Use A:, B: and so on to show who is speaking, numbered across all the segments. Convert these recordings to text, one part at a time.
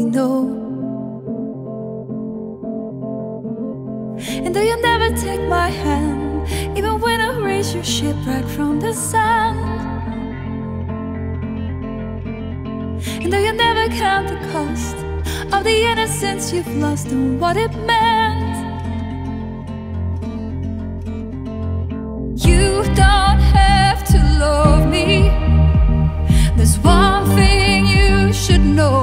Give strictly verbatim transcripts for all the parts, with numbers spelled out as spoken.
A: know. And though you never take my hand, even when I raise your shipwreck from the sand, and though you never count the cost of the innocence you've lost and what it meant, you don't have to love me. There's one thing you should know: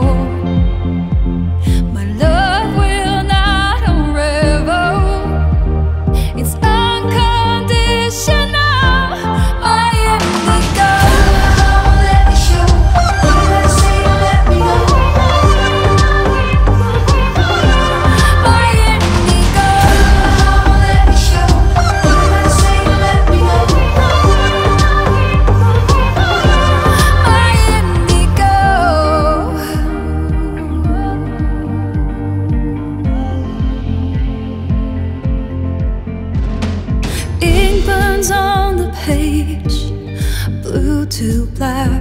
A: my love will not unravel. It's unconditional. I am Indigo. Let me show. You gotta say let me know. I am Indigo. Let me show. You gotta say let me know. I am Indigo. Ink burns on the page, blue to black,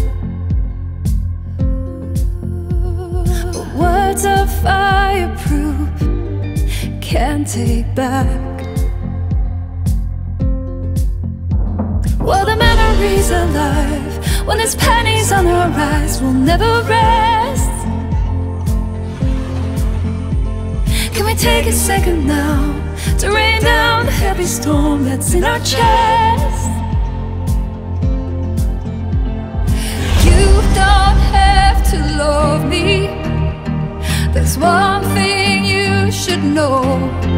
A: but words are fireproof, can't take back. Well, the memory's alive when there's pennies on our rise. We'll never rest. Can we take a second now to rain down the heavy storm that's in our chest? You don't have to love me. There's one thing you should know: